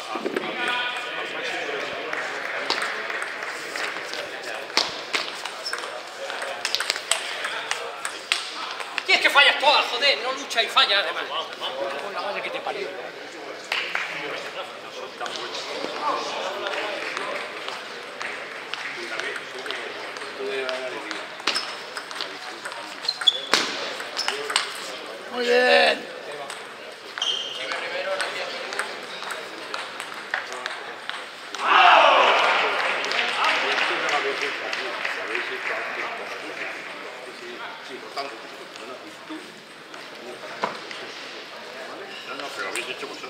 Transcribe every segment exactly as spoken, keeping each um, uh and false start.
Y es que fallas todas, joder, no lucha y falla además. Con la madre que te parió. Muy bien. No, no, pero lo habéis hecho vosotros.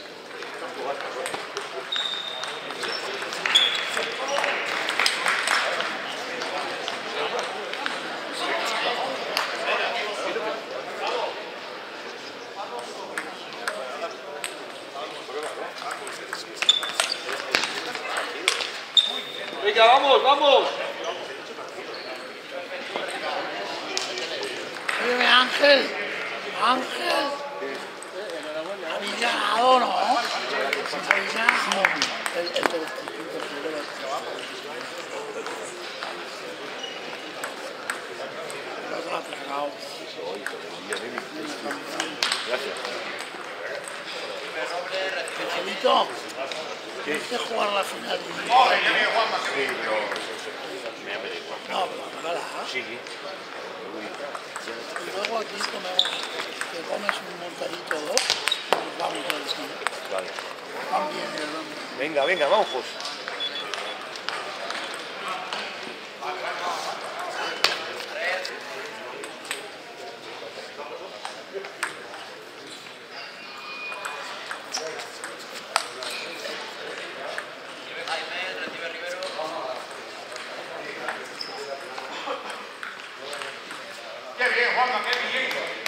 Venga, vamos, vamos. Oye, Ángel. Ángel. Habéis ganado, ¿no? Habéis ganado. El, el, el, el, el, Gracias. Angelito, tienes que jugar la final. Sí, pero me ha pedido. No, pero hágala. Sí. Y luego aquí comemos, te comes un montadito o dos y nos vamos al cine. Vale. También, ¿verdad? Venga, venga, vamos. Qué bien, Juanma, qué bien.